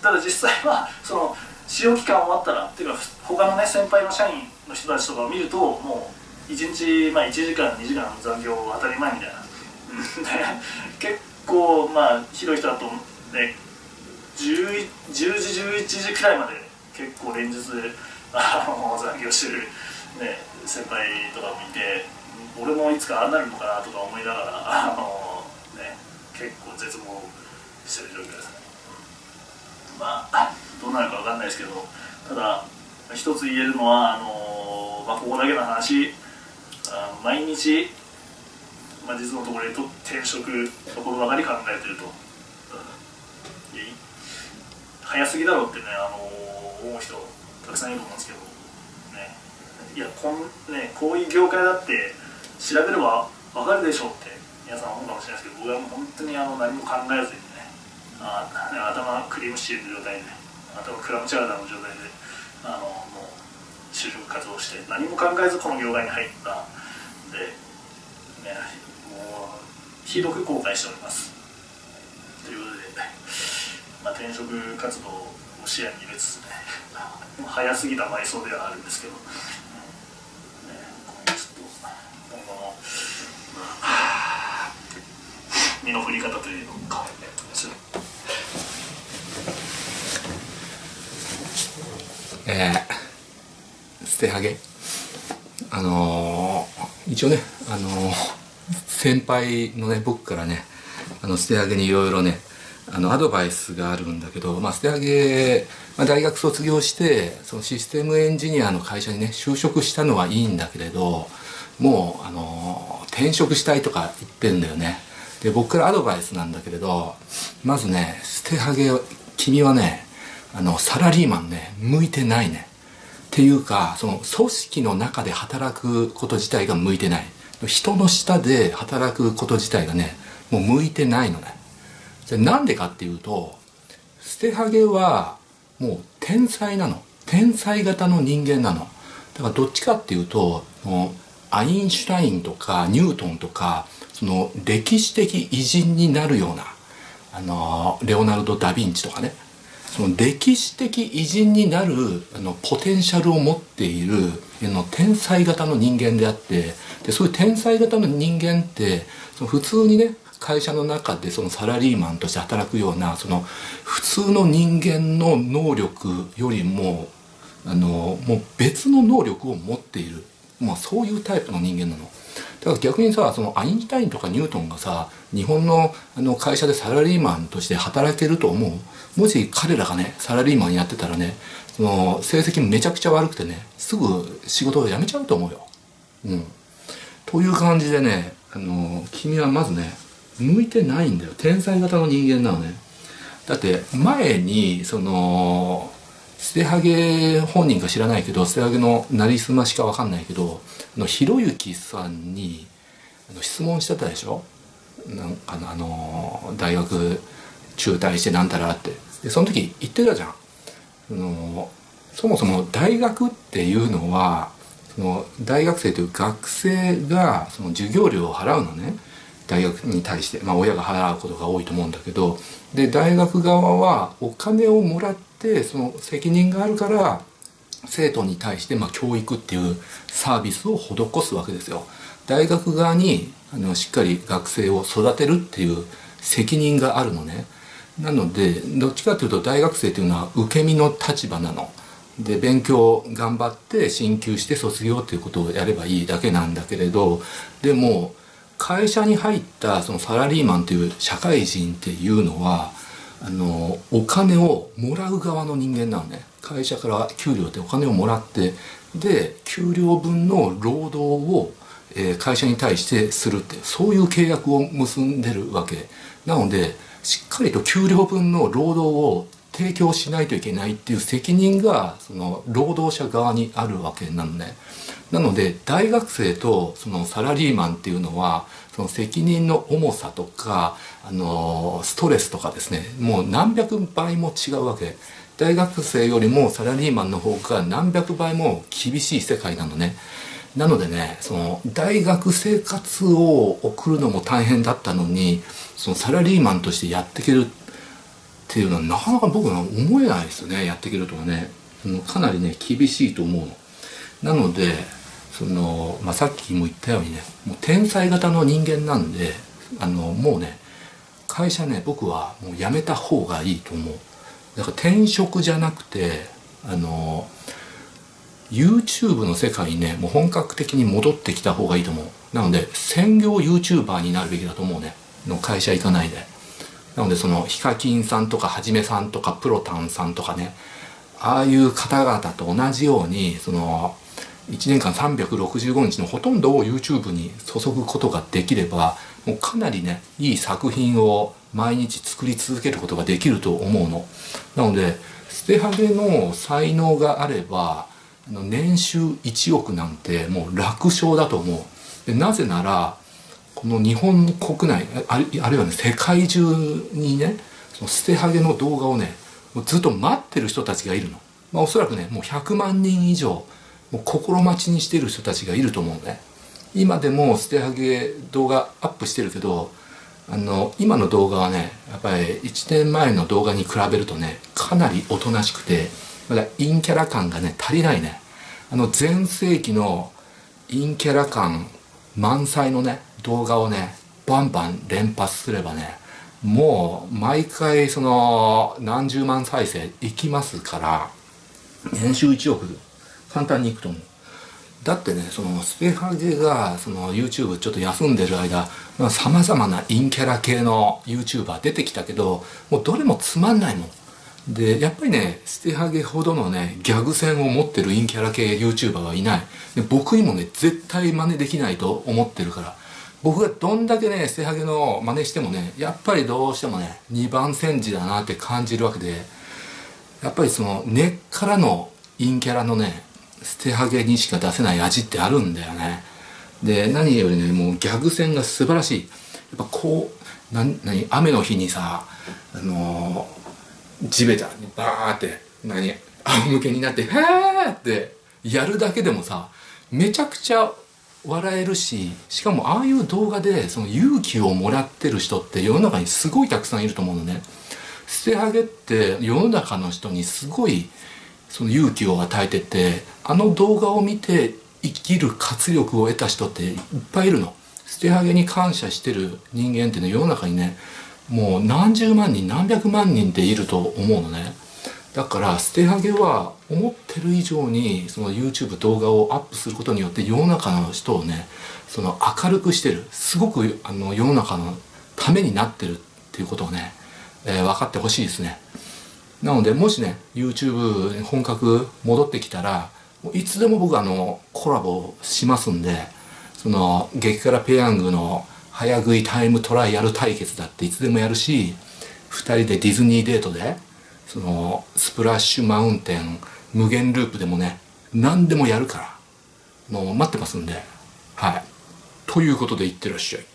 ただ実際はその使用期間終わったらっていうか、他のね先輩の社員の人たちとかを見ると、もう1日、1時間2時間残業当たり前みたいな結構ひどい人だとね、10時11時くらいまで結構連日残業してる、ね、先輩とか見て、俺もいつかああなるのかなとか思いながら結構絶望してる状況ですね。どうなるか分かんないですけど、ただ一つ言えるのはここだけの話、毎日、実のところで転職心ばかり考えてると、早すぎだろうってね、思う人たくさんいると思うんですけどね。いやこういう業界だって調べれば分かるでしょうって皆さん思うかもしれないですけど、僕はもう本当に何も考えずにね、頭クリームシールの状態で、頭クラムチャウダーの状態でもう就職活動して何も考えずこの業界に入ったんで、もうひどく後悔しております。ということで、転職活動を視野に入れつつね早すぎた埋葬ではあるんですけど、ちょっと今後の身の振り方というのを考えてます。 捨てはげ一応ね先輩のね僕からね捨てはげにいろいろねアドバイスがあるんだけど、捨てはげ、大学卒業してそのシステムエンジニアの会社にね就職したのはいいんだけれど、もう転職したいとか言ってるんだよね。で僕からアドバイスなんだけれど、まずね捨てはげ君はねサラリーマンね向いてないね。っていうかその組織の中で働くこと自体が向いてない。人の下で働くこと自体がねもう向いてないのね。じゃあなんでかっていうと、捨てはげはもう天才なの。天才型の人間なの。だからどっちかっていうとアインシュタインとかニュートンとかその歴史的偉人になるようなレオナルド・ダ・ヴィンチとかね、その歴史的偉人になるポテンシャルを持っている天才型の人間であって、でそういう天才型の人間ってその普通にね会社の中でそのサラリーマンとして働くようなその普通の人間の能力よりももう別の能力を持っている、そういうタイプの人間なの。だから逆にさ、そのアインシュタインとかニュートンがさ日本の会社でサラリーマンとして働けると思う？もし彼らがねサラリーマンやってたらね、その成績めちゃくちゃ悪くてねすぐ仕事を辞めちゃうと思うよ。という感じでね君はまずね向いてないんだよ。天才型の人間なのね。だって前にその捨てはげ本人か知らないけど、捨てはげのなりすましか分かんないけどひろゆきさんに質問してたでしょ。なんか大学中退してなんたらって。でその時言ってたじゃん。そもそも大学っていうのはその大学生という学生がその授業料を払うのね。大学に対して、親が払うことが多いと思うんだけど、で大学側はお金をもらってその責任があるから生徒に対して教育っていうサービスを施すわけですよ。大学側にしっかり学生を育てるっていう責任があるのね。なのでどっちかというと大学生というのは受け身の立場なので、勉強頑張って進級して卒業っていうことをやればいいだけなんだけれど、でも会社に入ったそのサラリーマンという社会人っていうのはお金をもらう側の人間なのね。会社から給料でお金をもらって、で給料分の労働を会社に対してするって、そういう契約を結んでるわけなので、しっかりと給料分の労働を提供しないといけないっていう責任がその労働者側にあるわけなのね。なので大学生とそのサラリーマンっていうのはその責任の重さとかストレスとかですね、もう何百倍も違うわけ。大学生よりもサラリーマンの方が何百倍も厳しい世界なのね。なのでね、その大学生活を送るのも大変だったのに、そのサラリーマンとしてやっていけるっっていうのはなかなか僕は思えないですよね。やっていけるとはね、かなりね厳しいと思うの。なのでさっきも言ったようにね、もう天才型の人間なんで、もうね会社ね、僕はもう辞めた方がいいと思う。だから転職じゃなくてYouTube の世界にねもう本格的に戻ってきた方がいいと思う。なので専業 YouTuber になるべきだと思うね。の会社行かないで。なのでヒカキンさんとかはじめさんとかプロタンさんとかね、ああいう方々と同じように1年間365日のほとんどを YouTube に注ぐことができれば、もうかなりねいい作品を毎日作り続けることができると思うの。なので捨てはげの才能があれば年収1億なんてもう楽勝だと思う。でなぜならこの日本国内あるいはね世界中にね捨てはげの動画をねもうずっと待ってる人たちがいるの。おそらくねもう100万人以上もう心待ちにしている人たちがいると思うね。今でも捨てはげ動画アップしてるけど今の動画はねやっぱり1年前の動画に比べるとねかなりおとなしくて、まだ陰キャラ感がね足りないね。全盛期の陰キャラ感満載のね動画をねバンバン連発すればねもう毎回何十万再生いきますから、年収1億簡単にいくと思う。だってね捨てはげがYouTube ちょっと休んでる間さまざまな陰キャラ系の YouTuber 出てきたけど、もうどれもつまんないもん。でやっぱりね捨てはげほどのねギャグ線を持ってる陰キャラ系 YouTuber はいない。で僕にもね絶対真似できないと思ってるから、僕がどんだけね捨てはげの真似してもねやっぱりどうしてもね2番煎じだなって感じるわけで、やっぱり根っからの陰キャラのね捨てはげにしか出せない味ってあるんだよね。で何よりねもうギャグ線が素晴らしい。やっぱ雨の日にさ地べたにバーって仰向けになって「はーってやるだけでもさめちゃくちゃ笑えるし、しかもああいう動画で勇気をもらってる人って世の中にすごいたくさんいると思うのね。捨てはげって世の中の人にすごい勇気を与えてて、動画を見て生きる活力を得た人っていっぱいいるの。捨てはげに感謝してる人間ってね世の中にねもう何十万人何百万人っていると思うのね。だから捨てはげは思ってる以上にYouTube 動画をアップすることによって世の中の人をね明るくしてる、すごく世の中のためになってるっていうことをね、分かってほしいですね。なのでもしね YouTube 本格戻ってきたらいつでも僕コラボしますんで、激辛ペヤングの早食いタイムトライアル対決だっていつでもやるし、2人でディズニーデートでスプラッシュマウンテン無限ループでもね何でもやるからもう待ってますんで、はい。ということでいってらっしゃい。